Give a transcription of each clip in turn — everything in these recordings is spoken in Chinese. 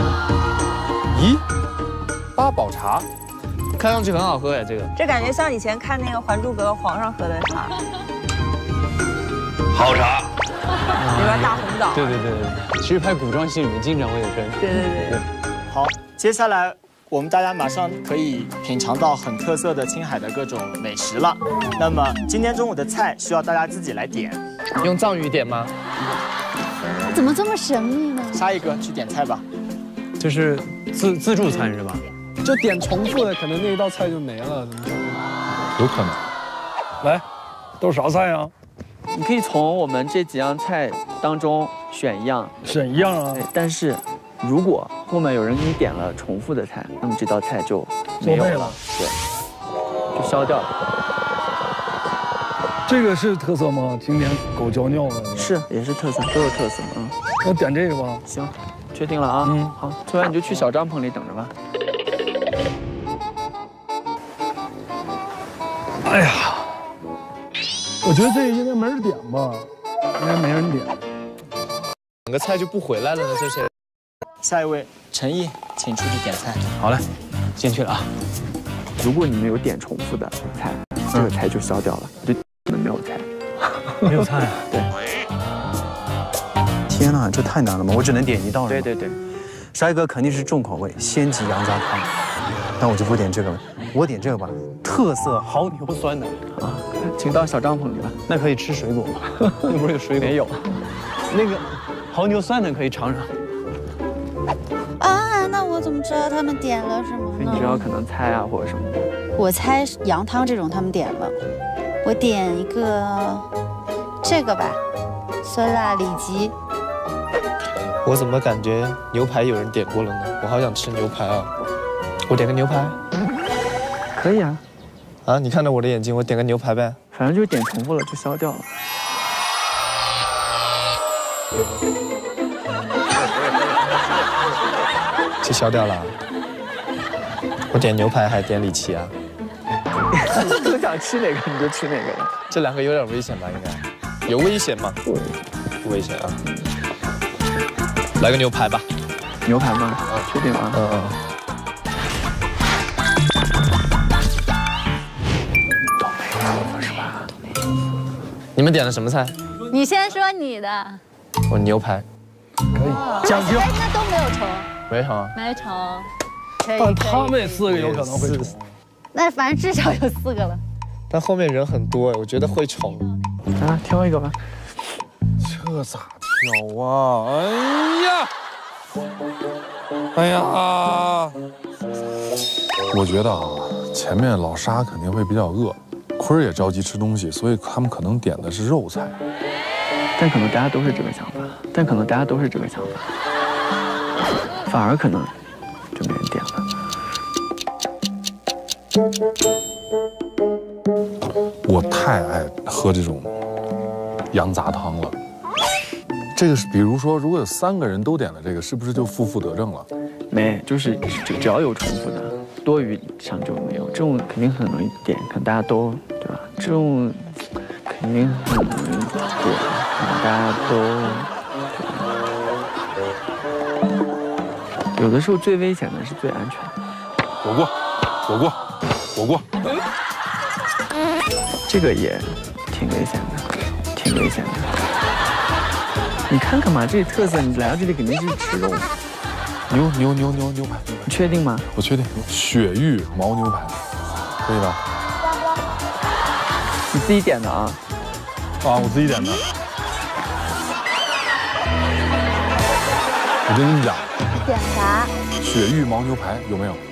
咦，八宝茶，看上去很好喝呀，这个。 这感觉像以前看那个《还珠格格》皇上喝的茶。 好茶。 里边大红枣。 对。其实拍古装戏里面经常会有这。 对。 好，接下来我们大家马上可以品尝到很特色的青海的各种美食了。那么今天中午的菜需要大家自己来点。 用藏语点吗？ 怎么这么神秘呢？ 沙一哥去点菜吧。 就是自助餐是吧？ 就点重复的，可能那一道菜就没了。 有可能。 来，都是啥菜啊？ 你可以从我们这几样菜当中选一样。 选一样啊。 但是，如果后面有人给你点了重复的菜，那么这道菜就没有了。对，就消掉了。 这个是特色吗？经典狗脚尿的。 是，也是特色，都是特色。嗯。 那点这个吧。 行。确定了啊！好，做完你就去小帐篷里等着吧。 哎呀，我觉得这个应该没人点吧，应该没人点。 两个菜就不回来了呢，这是。 下一位陈毅，请出去点菜。 好嘞，进去了啊。 如果你们有点重复的菜，这个菜就消掉了，就没有菜。 没有菜啊？ 对。 天哪，这太难了吗？我只能点一道了。 对。 沙一哥肯定是重口味，鲜鸡羊杂汤，那我就不点这个了，我点这个吧，特色蚝牛酸的啊，请到小帐篷里吧。 那可以吃水果吗？那不是有水果？ 没有， 那个蚝牛酸的可以尝尝。 啊，那我怎么知道他们点了什么呢？ 你只要可能猜啊或者什么的。 我猜羊汤这种他们点了，我点一个这个吧，酸辣里脊。 我怎么感觉牛排有人点过了呢？我好想吃牛排啊！我点个牛排。 可以啊。 啊，你看着我的眼睛，我点个牛排呗。 反正就点重复了，就消掉了。 就消掉了。我点牛排还是点里脊啊？ 都想吃哪个你就吃哪个了。 这两个有点危险吧？应该有危险吗？不危险啊。来个牛排吧。 牛排吗？确定啊？ 都没有是吧？ 你们点的什么菜？ 你先说你的。 我牛排。 可以。讲究。 那都没有重。 没重啊。 没重。 但他们4个有可能会重。 那反正至少有4个了。 但后面人很多，我觉得会重。 啊，挑一个吧。 这咋挑啊？哎呀！我觉得啊，前面老沙肯定会比较饿，坤儿也着急吃东西，所以他们可能点的是肉菜。 但可能大家都是这个想法，反而可能就没人点了。我太爱喝这种羊杂汤了。这个是，比如说，如果有3个人都点了这个，是不是就负得正了？ 没，就是只要有重复的，多余以上就没有。这种肯定很容易点，可能大家都对吧？这种肯定很容易点，大家都。有的时候最危险的是最安全的。 火锅。 这个也挺危险的，你看看嘛，这特色，你来到这里肯定是吃肉。 牛排。 你确定吗？ 我确定。雪域牦牛排，可以吧？ 你自己点的啊？ 啊，我自己点的。我跟你们讲。 点啥？ 雪域牦牛排有没有？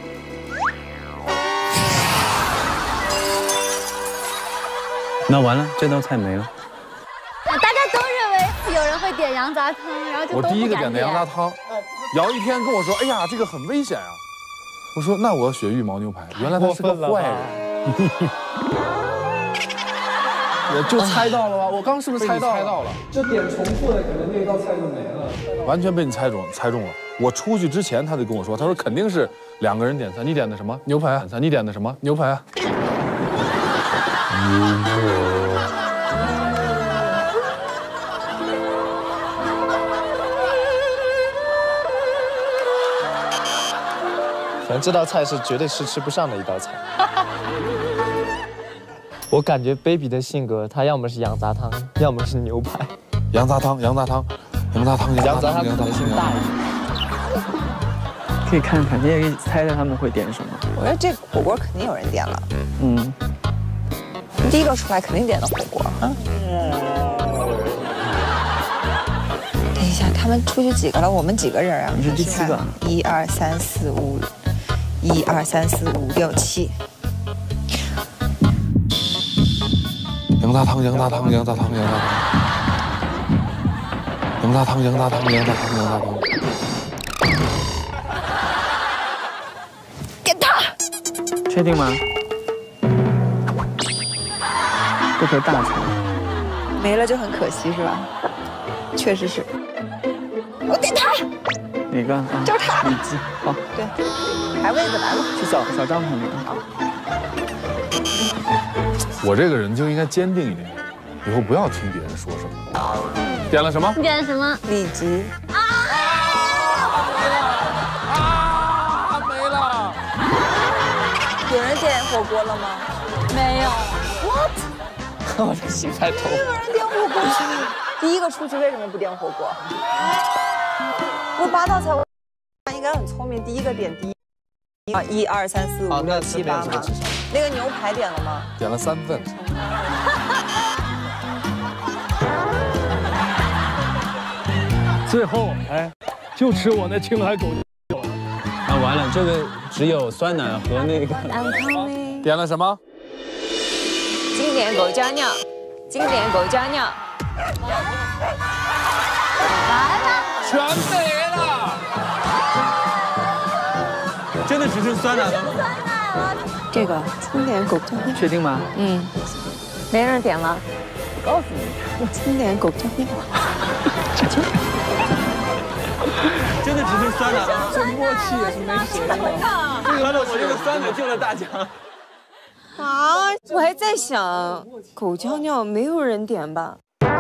那完了，这道菜没了。 大家都认为有人会点羊杂汤，然后就我第一个点的羊杂汤，姚一天跟我说：“哎呀，这个很危险啊！”我说：“那我要雪域牦牛排。”原来他是个坏人。 我就猜到了吧？我刚是不是猜到了？ 就点重复的，可能那道菜就没了。完全被你猜中了。我出去之前他就跟我说，他说肯定是2个人点菜，你点的什么？牛排啊？你点的什么？牛排啊？ 反正这道菜是绝对是吃不上的一道菜。 我感觉 baby 的性格，他要么是羊杂汤，要么是牛排。 羊杂汤，羊杂汤，羊杂汤， 羊杂汤可能性大一点。可以看看，你也可以猜猜他们会点什么。 我觉得这火锅肯定有人点了。 嗯， 第一个出来肯定点的火锅啊。等一下，他们出去几个了？我们几个人啊？ 你是第7个。 1、2、3、4、5，1、2、3、4、5、6、7。 羊杂汤，羊杂汤，羊杂汤，羊杂汤，羊杂汤，羊杂汤，羊杂汤，羊杂汤。 给他。 确定吗？这可大菜。 没了就很可惜是吧？确实是。我点他。 哪个？啊， 就是他。 里脊。好。 对。排位子来了。 去小张旁边。 我这个人就应该坚定一点，以后不要听别人说什么。点了什么？ 你点了什么？ 里脊。 没了。 有人点火锅了吗？ 没有。 What？ 我的心在痛。 有人点火锅。第一个出去为什么不点火锅？我8道菜，我应该很聪明。第一个点第一。啊，1、2、3、4、5、6、7、8吗？那个牛排点了吗？ 点了3份。 最后，哎，就吃我那青海狗脚了。 啊，完了，这个只有酸奶和那个。 点了什么？ 经典狗脚鸟，经典狗脚鸟。 来了， 全没了。 真的只剩酸奶了吗？ 这个经典狗脚鸟。 确定吗？ 嗯。没人点了。 告诉你， 经典狗脚鸟。 真的只剩酸奶了。 这默契也是没谁了。 完了，我这个酸奶救了大家。 啊！我还在想，狗脚鸟没有人点吧？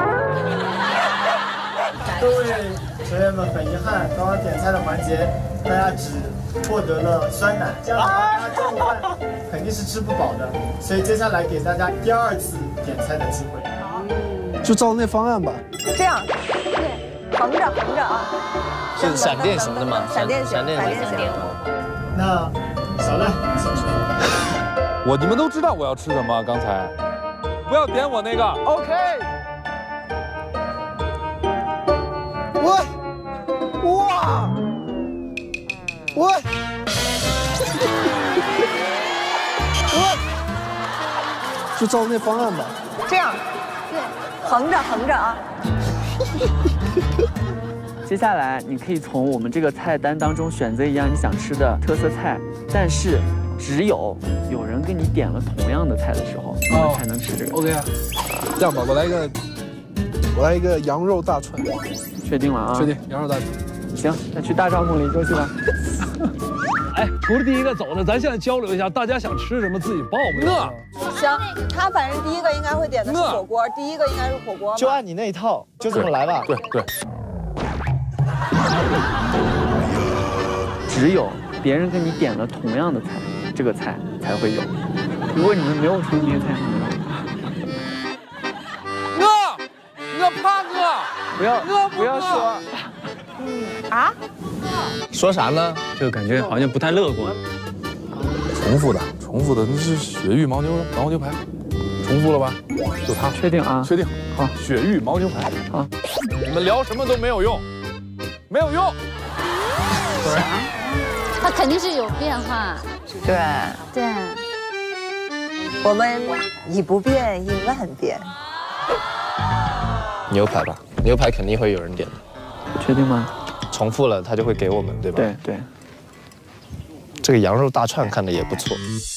各位学员们，很遗憾，刚刚点菜的环节，大家只获得了酸奶，这样的话，大家中午饭肯定是吃不饱的，所以接下来给大家第2次点菜的机会。 就照那方案吧。 这样，横着啊。 是闪电型的吗？ 闪电型。 那小赖，你先说。 你们都知道我要吃什么，刚才不要点我那个。OK。 我就照那方案吧。 这样，对，横着啊。 接下来你可以从我们这个菜单当中选择一样你想吃的特色菜，但是只有人跟你点了同样的菜的时候，你们才能吃这个。 OK 啊，这样吧，我来一个羊肉大串。 确定了啊？确定， 羊肉大串。 行，那去大帐篷里休息吧。 哎，除了第一个走了，咱现在交流一下，大家想吃什么自己报呗。 行，他反正第一个应该会点的是火锅，第一个应该是火锅。 就按你那一套，就这么来吧。 对。 只有别人跟你点了同样的菜，这个菜才会有。如果你们没有重叠菜， 我怕不要说。 啊？ 说啥呢？ 这个感觉好像不太乐观。 重复的，那是雪域牦牛排，重复了吧？就它。 确定啊？ 确定。 好， 雪域牦牛排。 好， 你们聊什么都没有用，没有用。 啥？它肯定是有变化。 对。我们以不变应万变。 牛排吧，牛排肯定会有人点的。 确定吗？ 重复了他就会给我们，对吧？ 对。 这个羊肉大串看的也不错。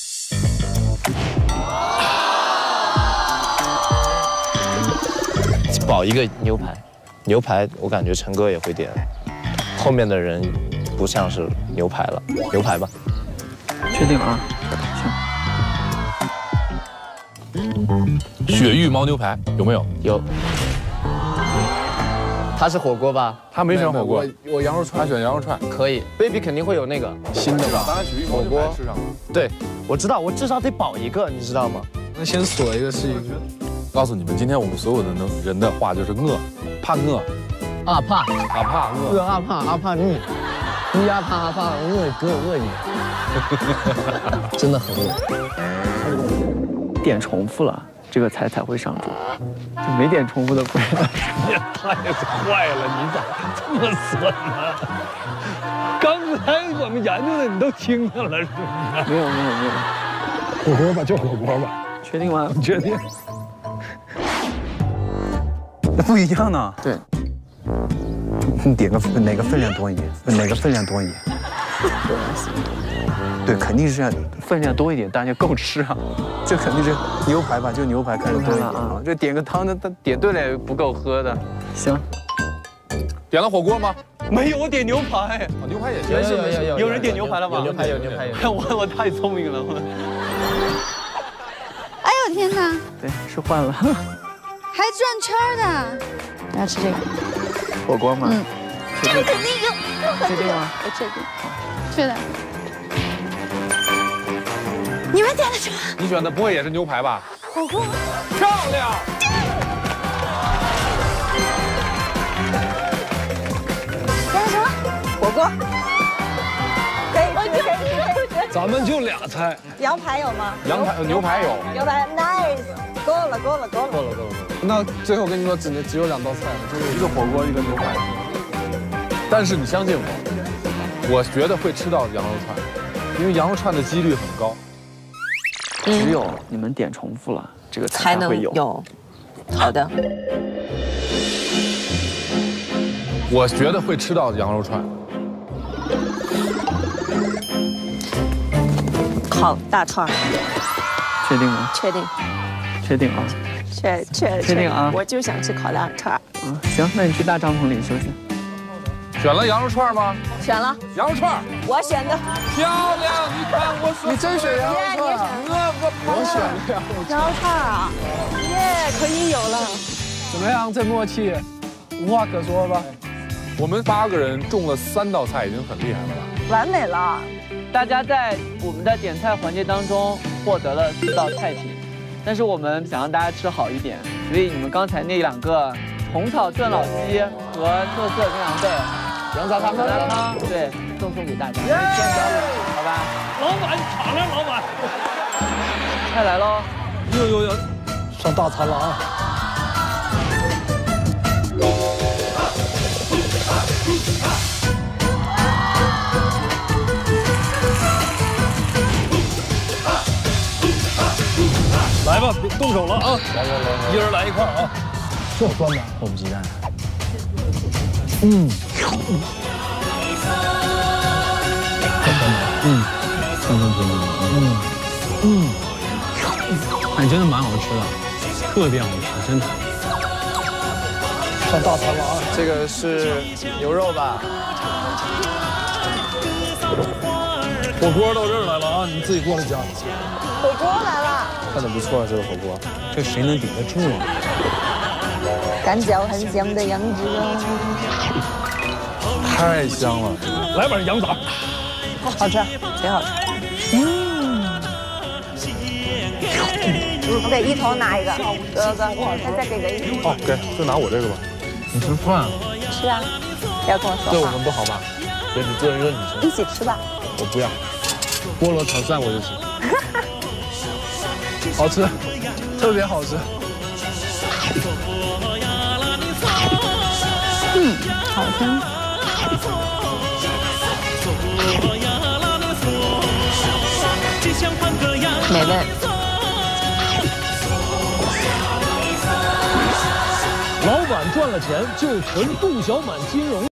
保一个牛排我感觉陈哥也会点，后面的人不像是牛排了，牛排吧。 确定啊？ 行。雪域牦牛排有没有？ 有。 他是火锅吧？ 他没选火锅， 我羊肉串， 他选羊肉串。 可以 ，baby 肯定会有那个新的吧？当然火锅吃上。 对，我知道，我至少得保一个，你知道吗？ 那先锁一个是一个。 告诉你们，今天我们所有的人的话就是饿，怕饿， 啊怕饿啊怕你呀怕饿给我饿一点，真的很饿。 点重复了，这个菜才会上桌，就没点重复的不是。 你也太坏了，你咋这么损呢？刚才我们研究的你都听见了是不是？ 没有。 火锅吧，就火锅吧。 确定吗？ 确定。 那不一样呢。 对。 你点个哪个分量多一点？哪个分量多一点？对，肯定是这样， 分量多一点，大家够吃啊。 这肯定是牛排吧，就牛排看着多一点啊。这点个汤，那点对了也不够喝的。 行。 点了火锅吗？ 没有，我点牛排。 牛排也行。 有人点牛排了吗？ 有牛排。 我太聪明了。 哎呦天哪！ 对，是换了。 还转圈的。我要吃这个。 火锅吗？ 这个肯定有。 确定吗？ 我确定。是的。你们点的什么？ 你选的不会也是牛排吧？ 火锅。 漂亮。 点什么？火锅。可以。 咱们就俩菜。 羊排有吗？ 牛排有。 牛排 nice， 够了。 那最后跟你说，只有2道菜了，就是一个火锅，一个牛排。但是你相信我觉得会吃到羊肉串，因为羊肉串的几率很高。 只有你们点重复了，这个才会有。 好的。 我觉得会吃到羊肉串。 烤大串。 确定吗？ 确定。 确定啊。确定啊！ 我就想吃烤大串。 行，那你去大帐篷里休息。 选了羊肉串吗？ 选了羊肉串， 我选的。 漂亮！你看我说， 你真选羊肉串？我选的羊肉串啊！耶，可以有了。 怎么样？这默契，无话可说吧？ 我们8个人中了3道菜，已经很厉害了吧？ 完美了。 大家在我们的点菜环节当中获得了4道菜品，但是我们想让大家吃好一点，所以你们刚才那2个红草炖老鸡和特色牛羊背。羊杂汤，对，赠送给大家，好吧？ 老板敞亮，老板， 菜来喽！ 有，上大餐了啊！来吧，动手了啊！来，一人来一块啊！这酸的， 迫不及待。 哎，真的蛮好吃的，特别好吃，真的。 上大餐了啊！ 这个是牛肉吧？ 火锅到这儿来了啊！你自己过来夹。 火锅来了。 看着不错，这个火锅， 这谁能顶得住啊？ 干嚼很香的羊脂肉， 太香了！ 来碗羊杂， 好吃，贼好吃。OK，一头拿一个，哥，再给个一头。 哦，给，就拿我这个吧。 你吃饭？ 吃啊，不要跟我说话。 对我们不好吧？对你作为一个女生， 一起吃吧。 我不要。菠萝炒蒜我就行。 好吃，特别好吃。 好吃。 美味。 老板赚了钱就存杜小满金融。